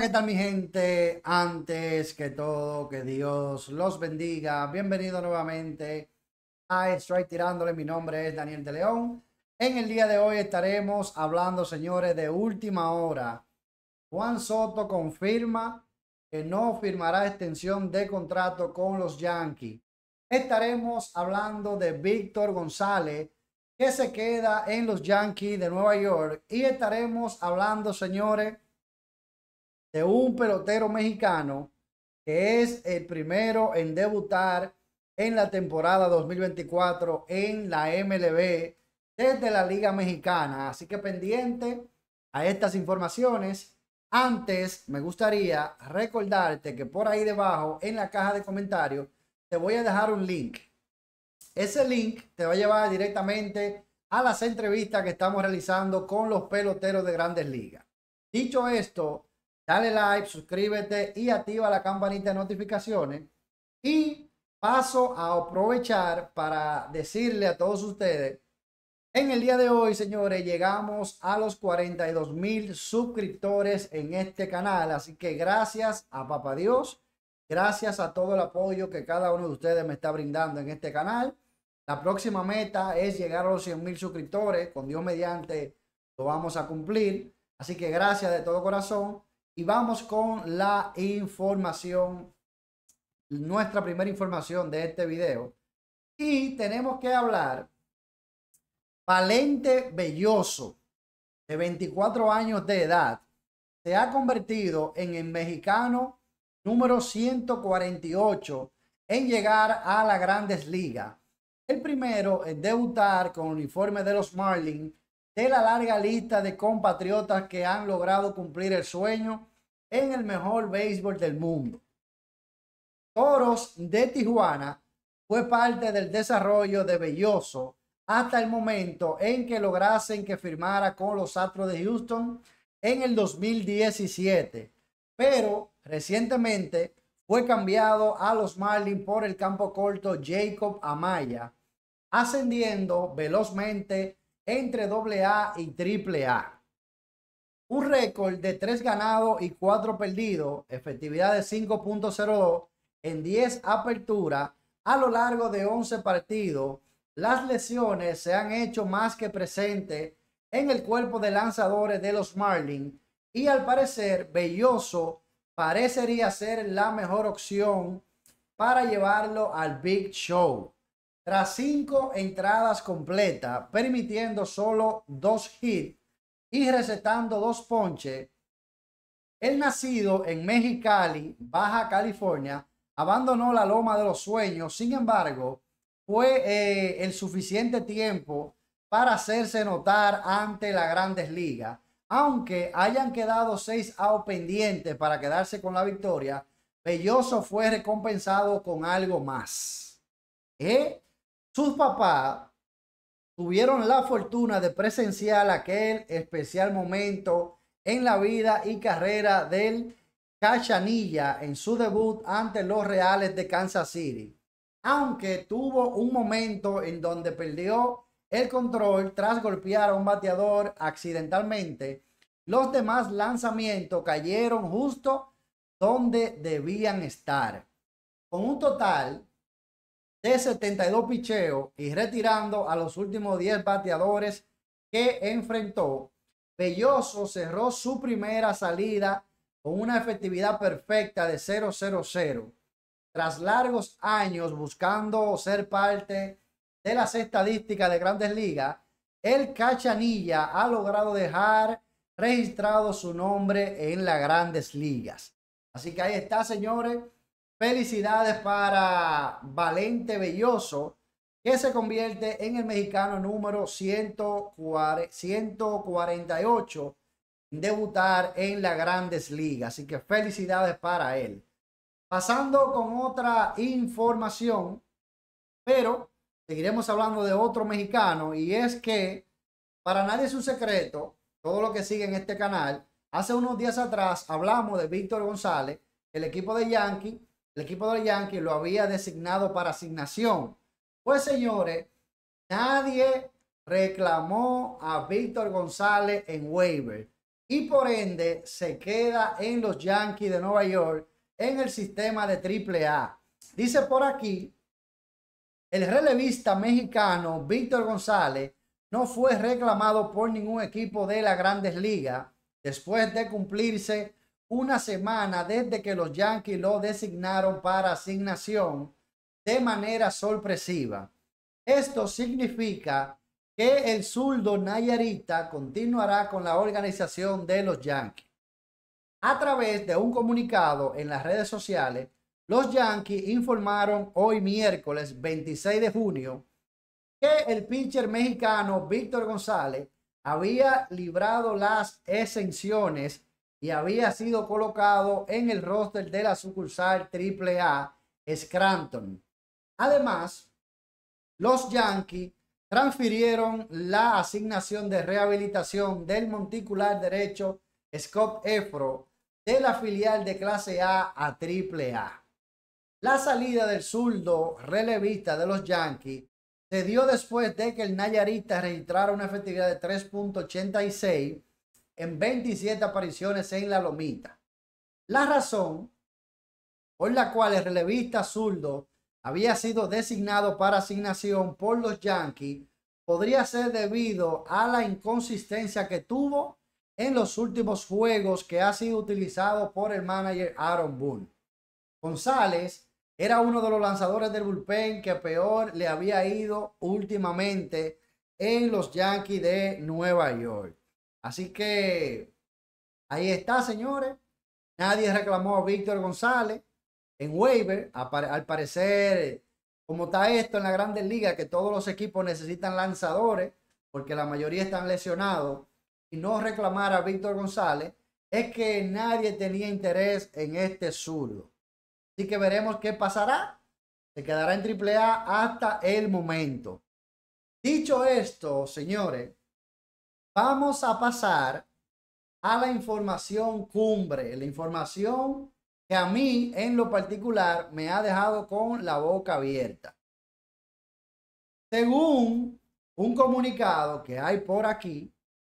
¿qué tal mi gente? Antes que todo, que Dios los bendiga. Bienvenido nuevamente a Strike Tirándole. Mi nombre es Daniel de León. En el día de hoy estaremos hablando, señores, de última hora. Juan Soto confirma que no firmará extensión de contrato con los Yankees. Estaremos hablando de Víctor González, que se queda en los Yankees de Nueva York. Y estaremos hablando, señores, de un pelotero mexicano que es el primero en debutar en la temporada 2024 en la MLB desde la Liga Mexicana. Así que pendiente a estas informaciones. Antes me gustaría recordarte que por ahí debajo en la caja de comentarios te voy a dejar un link. Ese link te va a llevar directamente a las entrevistas que estamos realizando con los peloteros de Grandes Ligas. Dicho esto, dale like, suscríbete y activa la campanita de notificaciones. Y paso a aprovechar para decirle a todos ustedes, en el día de hoy, señores, llegamos a los 42,000 suscriptores en este canal. Así que gracias a Papá Dios, gracias a todo el apoyo que cada uno de ustedes me está brindando en este canal. La próxima meta es llegar a los 100,000 suscriptores. Con Dios mediante lo vamos a cumplir. Así que gracias de todo corazón. Y vamos con la información, nuestra primera información de este video. Y tenemos que hablar, Valente Belloso, de 24 años de edad, se ha convertido en el mexicano número 148 en llegar a las Grandes Ligas. El primero en debutar con el uniforme de los Marlins de la larga lista de compatriotas que han logrado cumplir el sueño en el mejor béisbol del mundo. Toros de Tijuana fue parte del desarrollo de Belloso hasta el momento en que lograsen que firmara con los Astros de Houston en el 2017, pero recientemente fue cambiado a los Marlins por el campo corto Jacob Amaya, ascendiendo velozmente entre AA y AAA. Un récord de 3 ganados y 4 perdidos, efectividad de 5.02 en 10 aperturas a lo largo de 11 partidos. Las lesiones se han hecho más que presentes en el cuerpo de lanzadores de los Marlins y al parecer Belloso parecería ser la mejor opción para llevarlo al Big Show. Tras 5 entradas completas, permitiendo solo 2 hits y recetando 2 ponches, el nacido en Mexicali, Baja California, abandonó la loma de los sueños. Sin embargo, fue el suficiente tiempo para hacerse notar ante las Grandes Ligas. Aunque hayan quedado 6 outs pendientes para quedarse con la victoria, Belloso fue recompensado con algo más. Sus papás tuvieron la fortuna de presenciar aquel especial momento en la vida y carrera del Cachanilla en su debut ante los Reales de Kansas City. Aunque tuvo un momento en donde perdió el control tras golpear a un bateador accidentalmente, los demás lanzamientos cayeron justo donde debían estar. Con un total de 72 picheos y retirando a los últimos 10 bateadores que enfrentó, Belloso cerró su primera salida con una efectividad perfecta de 0-0-0. Tras largos años buscando ser parte de las estadísticas de Grandes Ligas, el Cachanilla ha logrado dejar registrado su nombre en las Grandes Ligas. Así que ahí está, señores. Felicidades para Valente Belloso, que se convierte en el mexicano número 148 en debutar en las Grandes Ligas. Así que felicidades para él. Pasando con otra información, pero seguiremos hablando de otro mexicano, y es que para nadie es un secreto, todo lo que sigue en este canal, hace unos días atrás hablamos de Víctor González. El equipo de Yankees lo había designado para asignación. Pues señores, nadie reclamó a Víctor González en waiver. y por ende se queda en los Yankees de Nueva York en el sistema de AAA. Dice por aquí, el relevista mexicano Víctor González no fue reclamado por ningún equipo de las Grandes Ligas después de cumplirse una semana desde que los Yankees lo designaron para asignación de manera sorpresiva. Esto significa que el zurdo Nayarita continuará con la organización de los Yankees. A través de un comunicado en las redes sociales, los Yankees informaron hoy miércoles 26 de junio que el pitcher mexicano Víctor González había librado las exenciones y había sido colocado en el roster de la sucursal AAA Scranton. Además, los Yankees transfirieron la asignación de rehabilitación del monticular derecho Scott Efro de la filial de clase A a AAA. La salida del zurdo relevista de los Yankees se dio después de que el Nayarita registrara una efectividad de 3.86 en 27 apariciones en la lomita. La razón por la cual el relevista zurdo había sido designado para asignación por los Yankees podría ser debido a la inconsistencia que tuvo en los últimos juegos que ha sido utilizado por el manager Aaron Boone. González era uno de los lanzadores del bullpen que peor le había ido últimamente en los Yankees de Nueva York. Así que ahí está, señores. Nadie reclamó a Víctor González en waiver. Al parecer, como está esto en la Grandes Ligas, que todos los equipos necesitan lanzadores porque la mayoría están lesionados, y no reclamar a Víctor González es que nadie tenía interés en este zurdo. Así que veremos qué pasará. Se quedará en AAA hasta el momento. Dicho esto, señores, vamos a pasar a la información cumbre, la información que a mí en lo particular me ha dejado con la boca abierta. Según un comunicado que hay por aquí,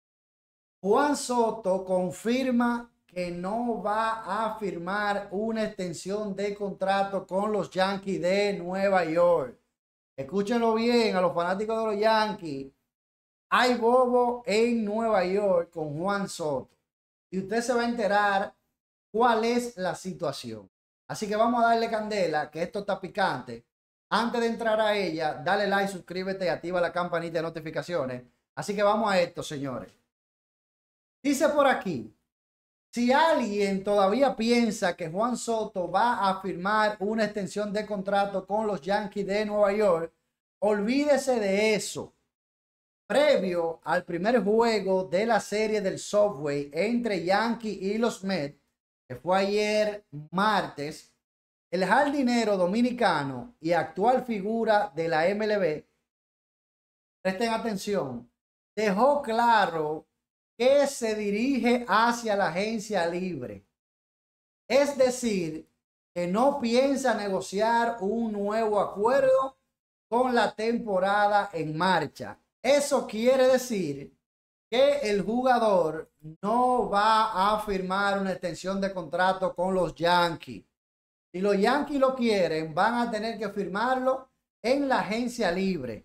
Juan Soto confirma que no va a firmar una extensión de contrato con los Yankees de Nueva York. Escúchenlo bien a los fanáticos de los Yankees. Hay bobo en Nueva York con Juan Soto. Y usted se va a enterar cuál es la situación. Así que vamos a darle candela, que esto está picante. Antes de entrar a ella, dale like, suscríbete y activa la campanita de notificaciones. Así que vamos a esto, señores. Dice por aquí, si alguien todavía piensa que Juan Soto va a firmar una extensión de contrato con los Yankees de Nueva York, olvídese de eso. Previo al primer juego de la serie del Subway entre Yankees y los Mets, que fue ayer martes, el jardinero dominicano y actual figura de la MLB, presten atención, dejó claro que se dirige hacia la agencia libre. Es decir, que no piensa negociar un nuevo acuerdo con la temporada en marcha. Eso quiere decir que el jugador no va a firmar una extensión de contrato con los Yankees. Si los Yankees lo quieren, van a tener que firmarlo en la agencia libre.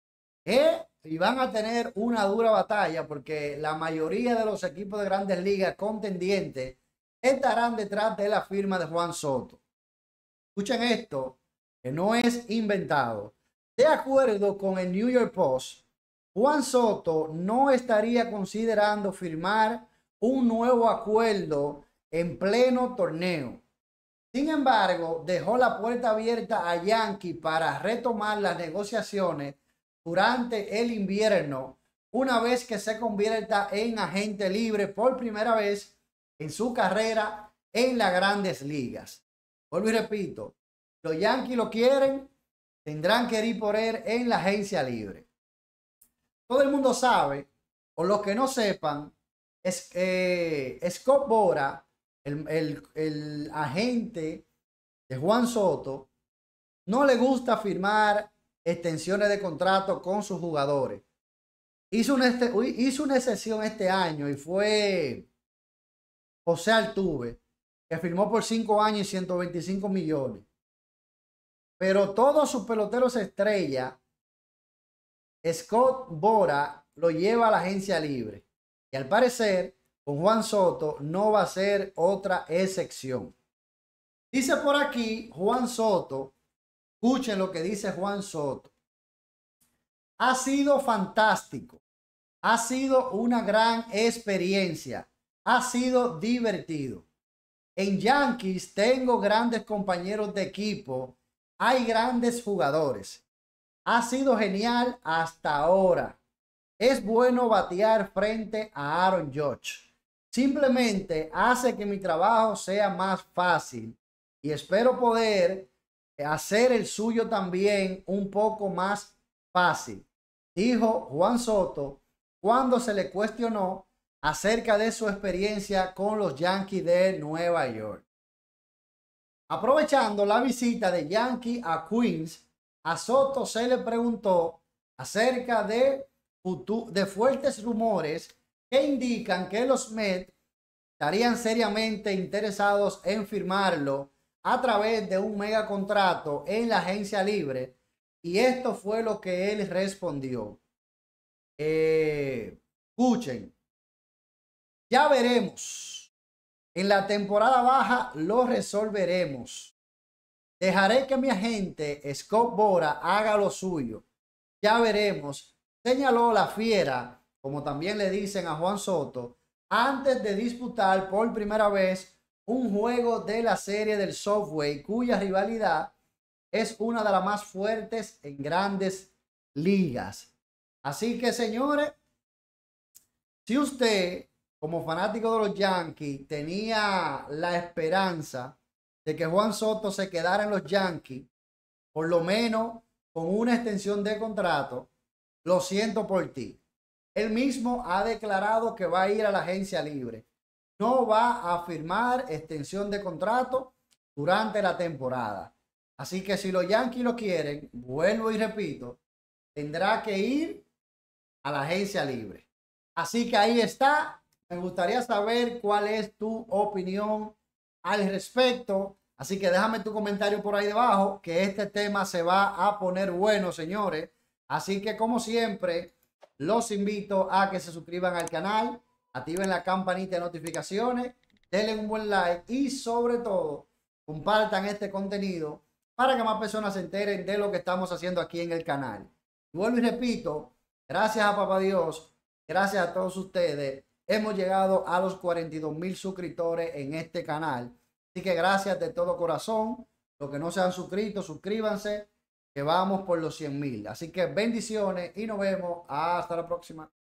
Y van a tener una dura batalla porque la mayoría de los equipos de Grandes Ligas contendientes estarán detrás de la firma de Juan Soto. Escuchen esto, que no es inventado. De acuerdo con el New York Post, Juan Soto no estaría considerando firmar un nuevo acuerdo en pleno torneo. Sin embargo, dejó la puerta abierta a Yankees para retomar las negociaciones durante el invierno, una vez que se convierta en agente libre por primera vez en su carrera en las Grandes Ligas. Vuelvo y repito, los Yankees lo quieren, tendrán que ir por él en la agencia libre. Todo el mundo sabe, o los que no sepan, Scott Boras, el agente de Juan Soto, no le gusta firmar extensiones de contrato con sus jugadores. Hizo una excepción este año y fue José Altuve, que firmó por 5 años y 125 millones. Pero todos sus peloteros estrella, Scott Bora lo lleva a la agencia libre. Y al parecer, con Juan Soto no va a ser otra excepción. Dice por aquí Juan Soto, escuchen lo que dice Juan Soto. Ha sido fantástico. Ha sido una gran experiencia. Ha sido divertido. En Yankees tengo grandes compañeros de equipo. Hay grandes jugadores. Ha sido genial hasta ahora. Es bueno batear frente a Aaron Judge. Simplemente hace que mi trabajo sea más fácil y espero poder hacer el suyo también un poco más fácil, dijo Juan Soto cuando se le cuestionó acerca de su experiencia con los Yankees de Nueva York. Aprovechando la visita de Yankee a Queens, a Soto se le preguntó acerca de fuertes rumores que indican que los Mets estarían seriamente interesados en firmarlo a través de un mega contrato en la agencia libre, y esto fue lo que él respondió. Escuchen, ya veremos. En la temporada baja lo resolveremos. Dejaré que mi agente Scott Bora haga lo suyo. Ya veremos, señaló la fiera, como también le dicen a Juan Soto, antes de disputar por primera vez un juego de la serie del Subway, cuya rivalidad es una de las más fuertes en grandes ligas. Así que, señores, si usted, como fanático de los Yankees, tenía la esperanza de que Juan Soto se quedara en los Yankees, por lo menos con una extensión de contrato, lo siento por ti. Él mismo ha declarado que va a ir a la agencia libre. No va a firmar extensión de contrato durante la temporada. Así que si los Yankees lo quieren, vuelvo y repito, tendrá que ir a la agencia libre. Así que ahí está. Me gustaría saber cuál es tu opinión al respecto. Así que déjame tu comentario por ahí debajo, que este tema se va a poner bueno, señores. Así que, como siempre, los invito a que se suscriban al canal, activen la campanita de notificaciones, denle un buen like y, sobre todo, compartan este contenido para que más personas se enteren de lo que estamos haciendo aquí en el canal. Y vuelvo y repito, gracias a Papá Dios, gracias a todos ustedes, hemos llegado a los 42,000 suscriptores en este canal. Así que gracias de todo corazón. Los que no se han suscrito, suscríbanse, que vamos por los 100,000. Así que bendiciones y nos vemos hasta la próxima.